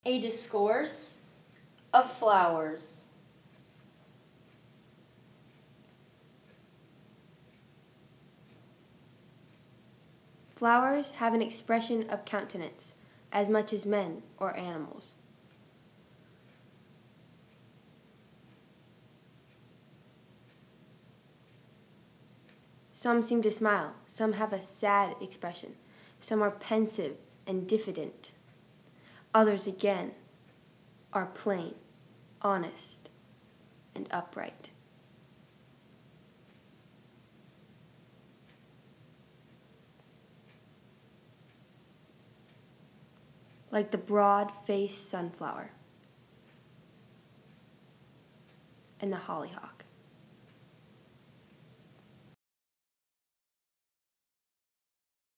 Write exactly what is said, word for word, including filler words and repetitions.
A discourse of flowers. Flowers have an expression of countenance, as much as men or animals. Some seem to smile, some have a sad expression, some are pensive and diffident. Others again are plain, honest, and upright. Like the broad-faced sunflower and the hollyhock.